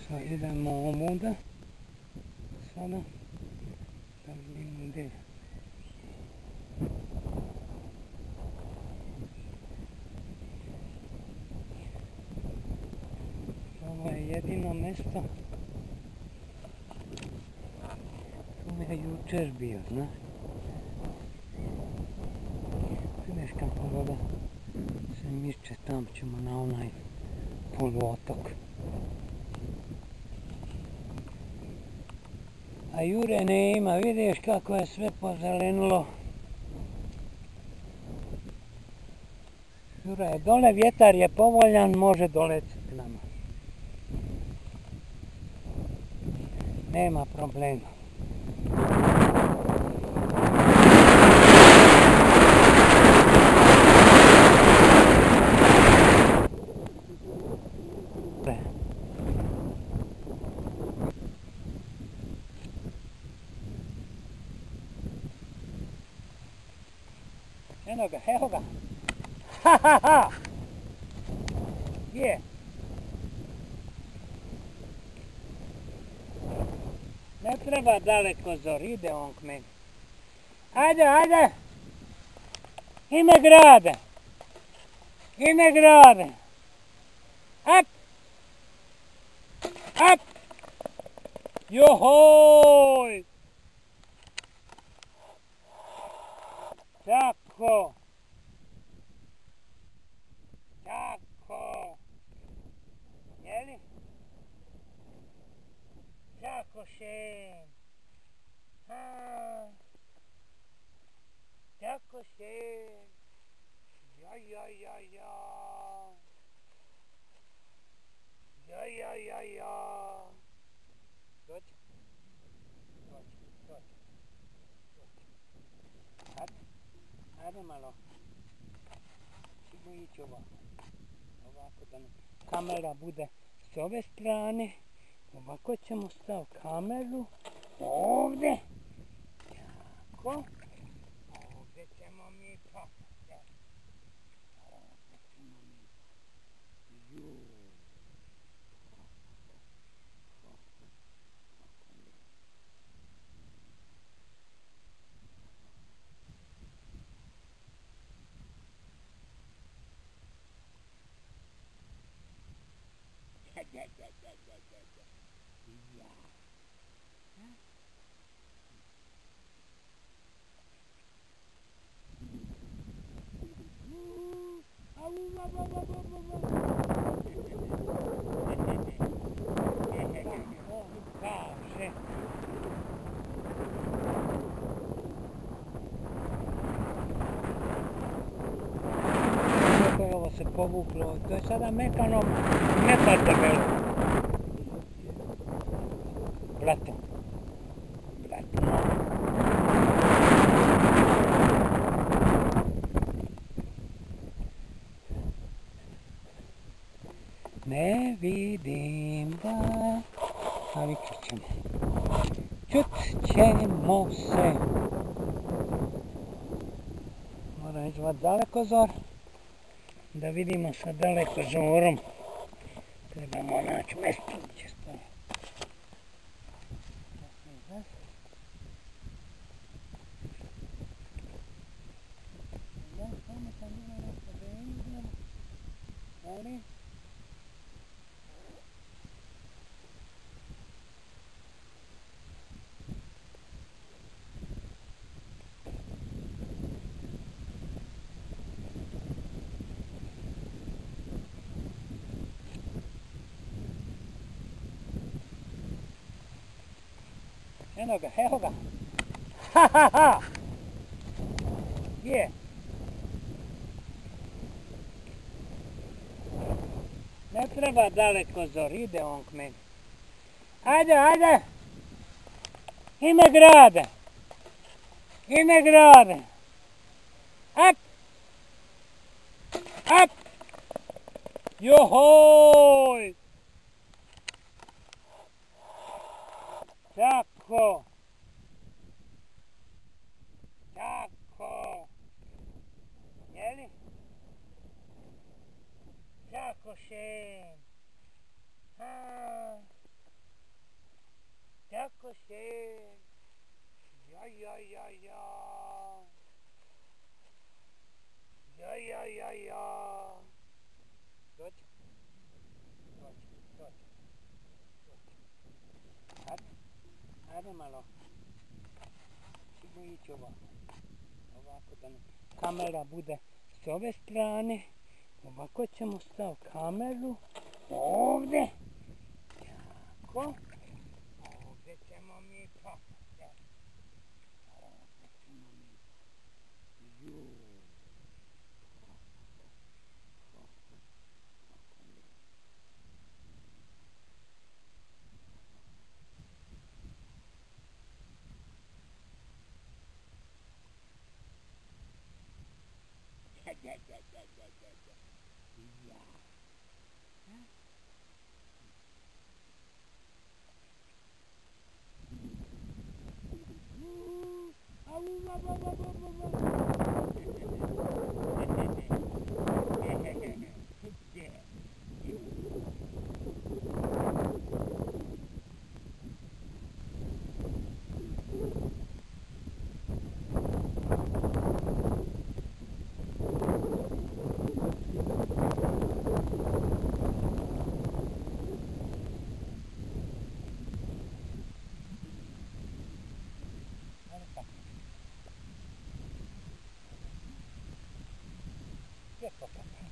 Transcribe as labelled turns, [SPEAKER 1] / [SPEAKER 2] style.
[SPEAKER 1] Sad idemo ovuda. Sada da vidimo gdje. Ovo je jedino mjesto. Tu je jučer bio, znaš. Vidiš kako voda se miče, tam ćemo na onaj poluotok. A Jure nema, vidiš kako je sve pozelenilo. Jure je dole, vjetar je povoljan, može doletiti k nama. Nema problema. Eno ga, evo ga. Ha ha ha! Je. Ne treba daleko Zor, ide on k meni. Ajde, ajde! Ime grade! Ime grade! Up! Up! Johoj! Tako! Tako! Jeli? Tako šen! Tako šen! Ja, ja, ja, ja! Ja, ja, ja, ja! Dođi! Dođi, dođi! Dođi! Ajde malo. Ćemo ići ovako. Ovako da nam kamera bude s ove strane. Ovako ćemo staviti kameru. Ovdje. Tako. Ovdje ćemo mi papati. Ovdje ćemo mi. Juuu. Ovo se povuklo, to je sada mekano, meka debelo. Blato. Blato. Ne vidim ga, ali ćemo. Čut ćemo se. Moram izvati daleko Zor. Da vidimo sa daleko Zorom. Trebamo naći mjesto gdje će stojati. Eno ga, evo ga. Ha ha ha! Je. Ne treba daleko Zor, ide on k meni. Ajde, ajde! Ime grade! Ime grade! Up! Up! Johoj! Tako! Tako! Jeli? Tako šen! malo. Ćemo ići ovako. Ovako da nam kamera bude s ove strane. Ovako ćemo staviti kameru. Ovdje. Tako. Ovdje ćemo mi kopati. Ovdje ćemo mi. Lijepo kako.